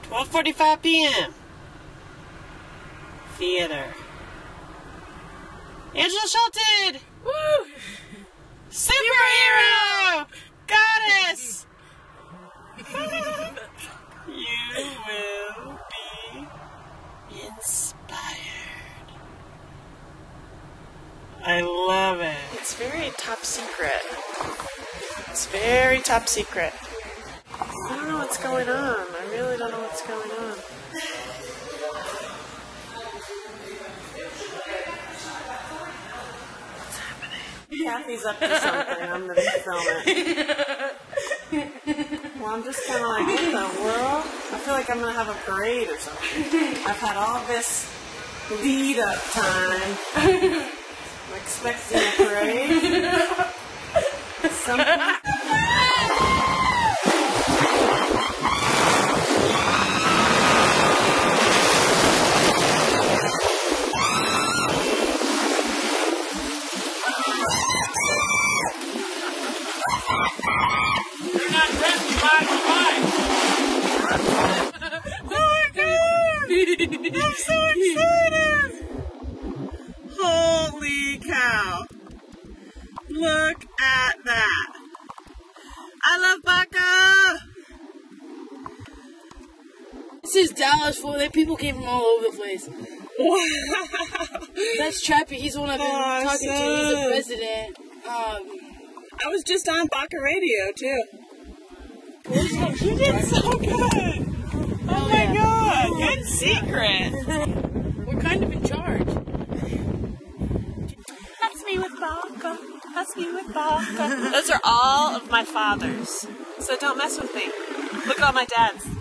12:45 p.m. Theater. Angela Shelton! Woo! Superhero! Goddess! You will be inspired. I love it. It's very top secret. It's very top secret. I don't know what's going on. I really don't know what's going on. What's happening? Kathy's up to something. I'm going to film it. Well, I'm just kind of like, what the world? I feel like I'm going to have a parade or something. I've had all this lead-up time. I'm expecting a parade. Something. You're not dressed, you might be fine. Oh my God! I'm so excited! Holy cow! Look at that! I love Baca! This is Dallas, fool. People came from all over the place. Wow! That's Trappy. He's the one I've been talking to. He's the president. I was just on Baca Radio, too. You did so good. Oh my God. Good secret. We're kind of in charge. That's me with Baca. That's me with Baca. Those are all of my fathers. So don't mess with me. Look at all my dads.